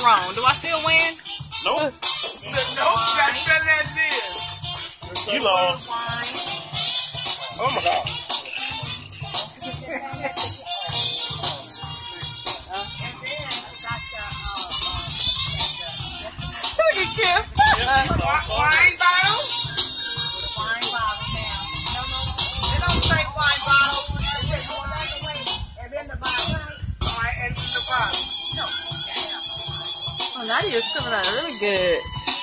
wrong. Do I still win? Nope. Nope. That's still as is. You lost. Oh my God. Look at Kim. Wine bottle? Wine bottle now. No. They don't drink wine bottle. And then the bottle. Wine and the bottle. No. Oh, Nadia's coming out really good.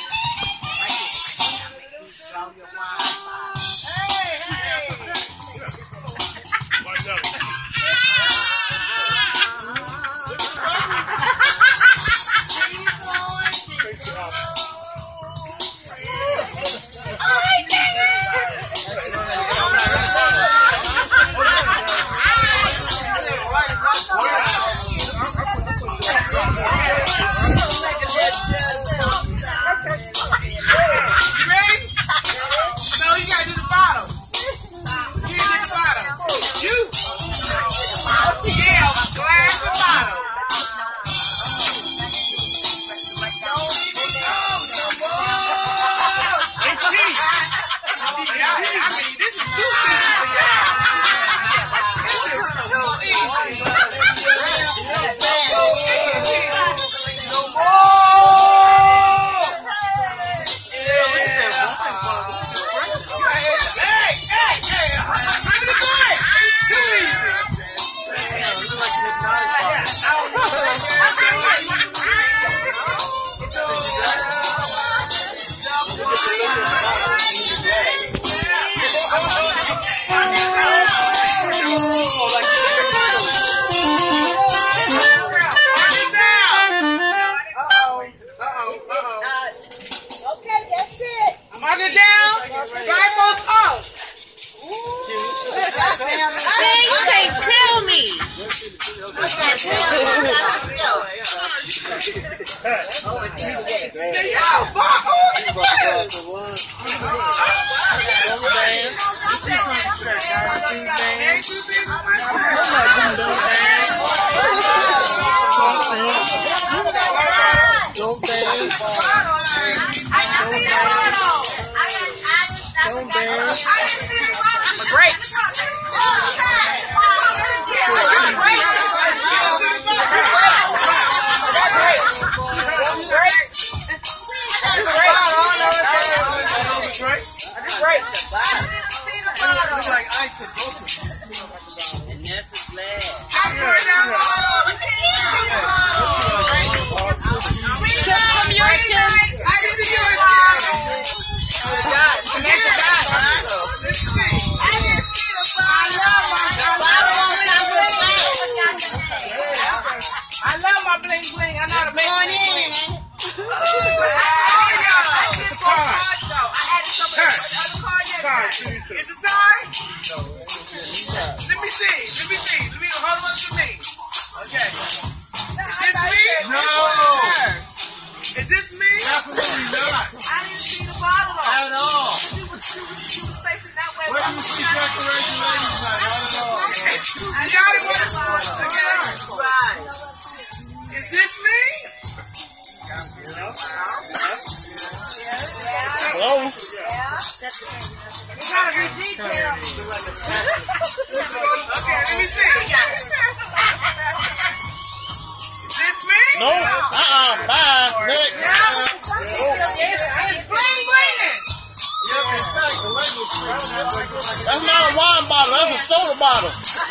That's not a wine bottle, that's a soda bottle.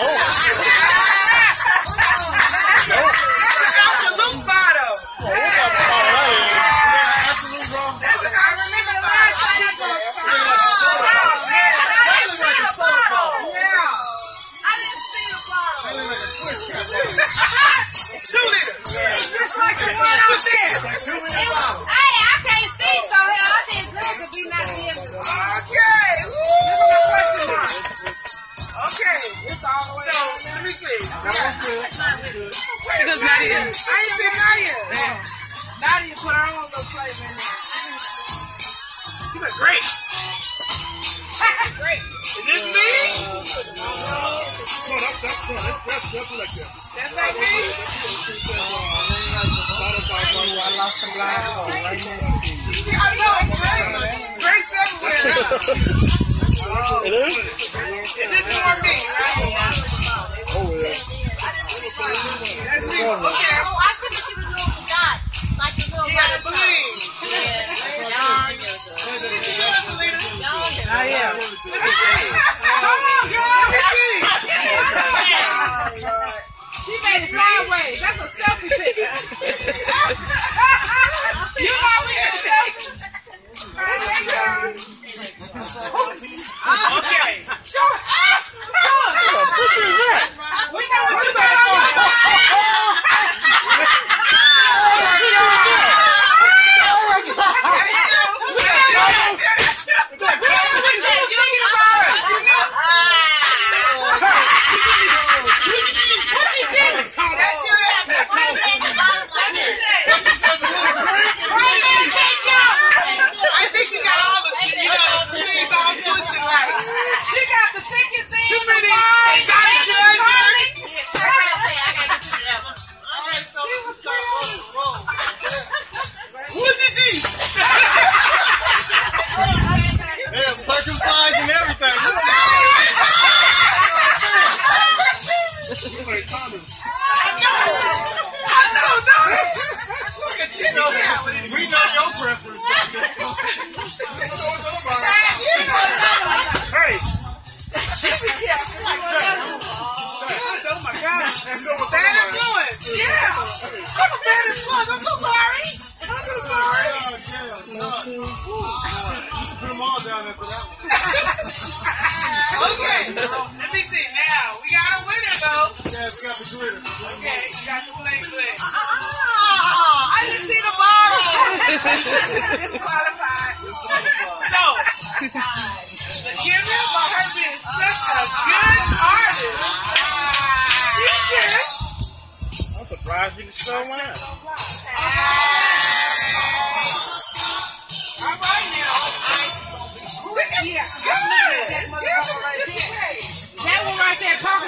That's an absolute bottle. What kind of bottle that is? Just like the one out there. Hey, I can't see, so hell, I didn't look to be not be able to see. Okay. Okay. It's all the way. So, let me see. Because Nadia. I ain't seen Nadia. Nadia put her own little flavor in there. You look great. Great. Is this me? No, that's like that. That's like me? Drake's everywhere now. It is? It didn't more me, right? Oh, yeah. That's me. Okay. Oh, I think she was doing the dot. Like the little Yeah, the balloon. I am. Come on, girl. She made it sideways. That's a selfie picture. You know we can take. Okay. Sure. We know what you got on. I think she got all the things all twisted like. She got the thickest thing. Too many exotic treasures. What disease? They have circumcised and everything. We know your preference. Hey. Oh my God. Bad influence. Yeah. I'm a bad influence. I'm so sorry. I'm so sorry. Put them all down after that one. Okay. Let me see now. We got a winner though. Yeah, it's got the glitter. Okay, you got the blank glitter. I didn't see the bottle. Disqualified. So, the giver for her being such a good artist. She just. I'm surprised you can spell one out. All right now. Yeah.